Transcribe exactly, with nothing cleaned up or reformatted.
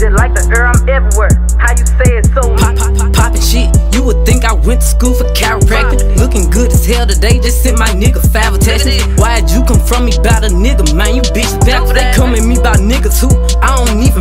just like the air, I'm everywhere. How you say it so Pop, pop, pop, poppin' shit. You would think I went to school for chiropractic. Looking good as hell today, just sent my nigga five attachments. Why'd you come from me about a nigga, man? You bitch back. They come at me about niggas who I don't even